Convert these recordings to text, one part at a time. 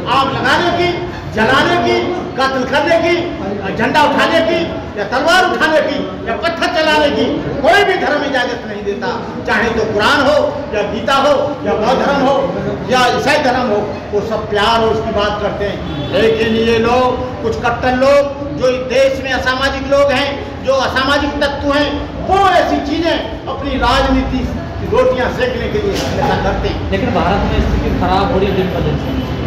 आग लगाने की, जलाने की, कत्ल करने की, झंडा उठाने की या तलवार उठाने की या पत्थर चलाने की कोई भी धर्म इजाजत नहीं देता। चाहे तो कुरान हो या गीता हो या बौद्ध धर्म हो या ईसाई धर्म हो, वो सब प्यार और उसकी बात करते हैं। लेकिन ये लोग, कुछ कट्टर लोग जो इस देश में असामाजिक लोग हैं, जो असामाजिक तत्व हैं, वो ऐसी चीजें अपनी राजनीति रोटियां सेकने के लिए ऐसा करते हैं। लेकिन भारत में स्थिति खराब हो रही है दिन पर दिन।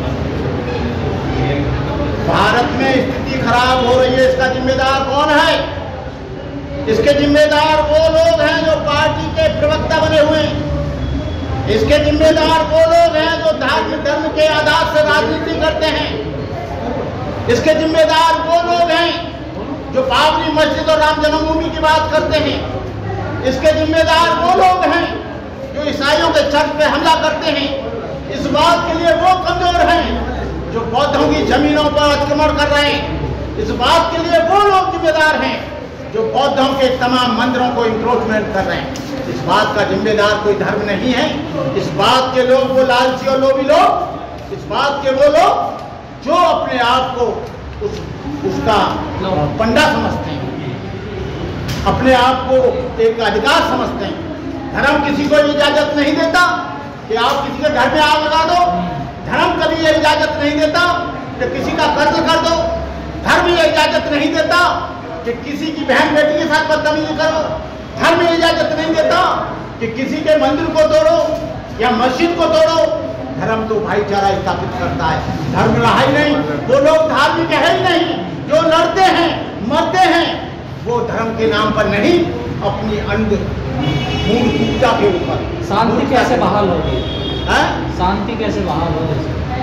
भारत में स्थिति खराब हो रही है, इसका जिम्मेदार कौन है? इसके जिम्मेदार वो लोग हैं जो पार्टी के प्रवक्ता बने हुए हैं। इसके जिम्मेदार वो लोग हैं जो धर्म के आधार से राजनीति करते हैं। इसके जिम्मेदार वो लोग हैं जो बाबरी मस्जिद और राम जन्मभूमि की बात करते हैं। इसके जिम्मेदार वो लोग हैं जो ईसाइयों के चर्च पे हमला करते हैं। इस बात के लिए वो कमजोर हैं जो बौद्धों की जमीनों पर आक्रमण कर रहे हैं। इस बात के लिए वो लोग जिम्मेदार हैं जो बौद्धों के तमाम मंदिरों को इंक्रोचमेंट कर रहे हैं। इस बात का जिम्मेदार कोई धर्म नहीं है। इस बात के लोग वो लालची और लोभी लोग, इस बात के वो लोग जो अपने आप को उसका पंडा समझते हैं, अपने आप को एक अधिकार समझते हैं। धर्म किसी को इजाजत नहीं देता कि आप किसी के घर में आग लगा दो। धर्म कभी ये इजाजत नहीं देता कि किसी का कत्ल कर दो। धर्म ये इजाजत नहीं देता कि किसी की बहन बेटी के साथ बदतमीजी करो। धर्म ये इजाजत नहीं देता कि किसी के मंदिर को तोड़ो या मस्जिद को तोड़ो। धर्म तो भाईचारा स्थापित करता है। धर्म रहा ही नहीं, वो लोग धार्मिक है ही नहीं। जो लड़ते हैं, मरते हैं, वो धर्म के नाम पर नहीं, अपनी मूर्खता के ऊपर। शांति कैसे बहाल होगी? शांति कैसे बहाल होगी?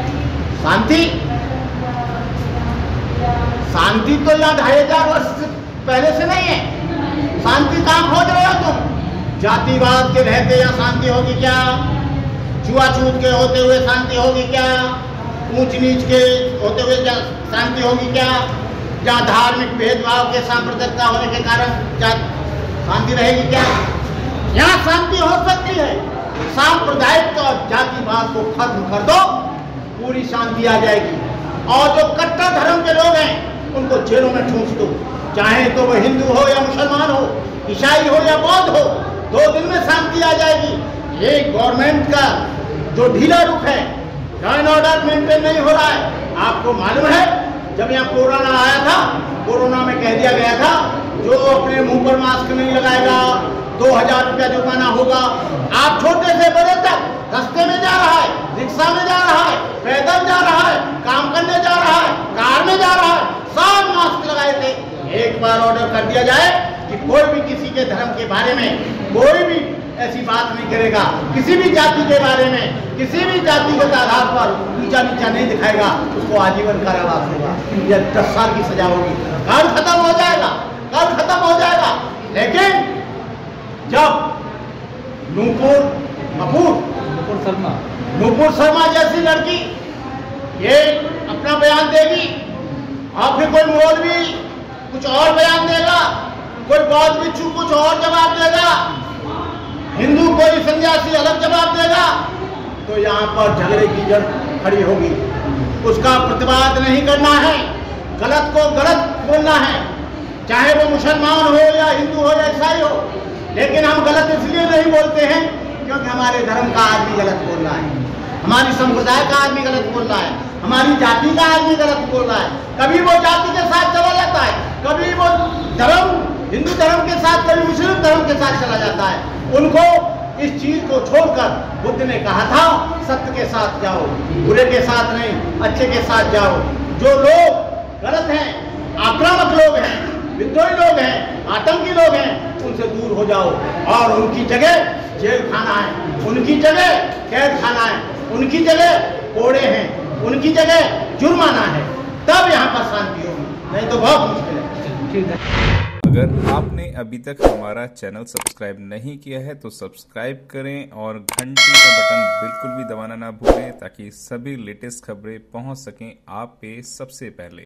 शांति तो यहाँ 2500 वर्ष पहले से नहीं है। शांति कहाँ खोज रहे हो तुम? जातिवाद के रहते यहाँ शांति होगी क्या? छुआछूत के होते हुए शांति होगी क्या? ऊंच नीच के होते हुए शांति होगी क्या? जहाँ धार्मिक भेदभाव के सांप्रदायिकता होने के कारण शांति रहेगी क्या? यहाँ शांति हो सकती है। सांप्रदायिक और जातिवाद को खत्म कर दो, पूरी शांति आ जाएगी। और जो कट्टर धर्म के लोग हैं उनको जेलों में ठूंस दो, चाहे तो वो हिंदू हो या मुसलमान हो, ईसाई हो या बौद्ध हो। 2 दिन में शांति आ जाएगी। ये गवर्नमेंट का जो ढीला रुख है, लॉ एंड ऑर्डर मेंटेन नहीं हो रहा है। आपको मालूम है जब यहाँ कोरोना आया था, कोरोना में कह दिया गया था जो अपने मुंह पर मास्क नहीं लगाएगा 2000 रुपया जुर्माना होगा। आप छोटे से बड़े तक रास्ते में जा रहा है, रिक्शा में जा रहा है, पैदल जा रहा है, काम करने जा रहा है, कार में जा रहा है, सब मास्क लगाए थे। एक बार ऑर्डर कर दिया जाए कि कोई भी किसी के धर्म के बारे में कोई भी ऐसी बात नहीं करेगा, किसी भी जाति के बारे में किसी भी जातिगत आधार पर ऊंचा नीचा नहीं दिखाएगा, उसको आजीवन कारावास होगा या 10 साल की सजा होगी। कल खत्म हो जाएगा, कल खत्म हो जाएगा। लेकिन जब नूपुर शर्मा जैसी लड़की ये अपना बयान देगी और फिर कोई मौलवी कुछ और बयान देगा, कोई बौद्ध भिक्षु कुछ और जवाब देगा, हिंदू कोई सन्यासी अलग जवाब देगा, तो यहाँ पर झगड़े की जड़ खड़ी होगी। उसका प्रतिवाद नहीं करना है, गलत को गलत बोलना है, चाहे वो मुसलमान हो या हिंदू हो या ईसाई हो। लेकिन हम गलत इसलिए नहीं बोलते हैं क्योंकि हमारे धर्म का आदमी गलत बोल रहा है, हमारी संप्रदाय का आदमी गलत बोल रहा है, हमारी जाति का आदमी गलत बोल रहा है। कभी वो जाति के साथ चला जाता है, कभी वो धर्म हिंदू धर्म के साथ, कभी मुस्लिम धर्म के साथ चला जाता है। उनको इस चीज को छोड़कर बुद्ध ने कहा था सत्य के साथ जाओ, बुरे के साथ नहीं, अच्छे के साथ जाओ। जो लोग गलत हैं, आक्रामक लोग हैं, विद्रोही लोग हैं, आतंकी लोग हैं, उनसे दूर हो जाओ और उनकी जगह जेल खाना है, उनकी जगह कैद खाना है, उनकी जगह कोड़े हैं, उनकी जगह जुर्माना है। तब यहाँ पर शांति होगी, नहीं तो बहुत मुश्किल है। ठीक है। अगर आपने अभी तक हमारा चैनल सब्सक्राइब नहीं किया है तो सब्सक्राइब करें और घंटी का बटन बिल्कुल भी दबाना ना भूलें ताकि सभी लेटेस्ट खबरें पहुंच सकें आप पे सबसे पहले।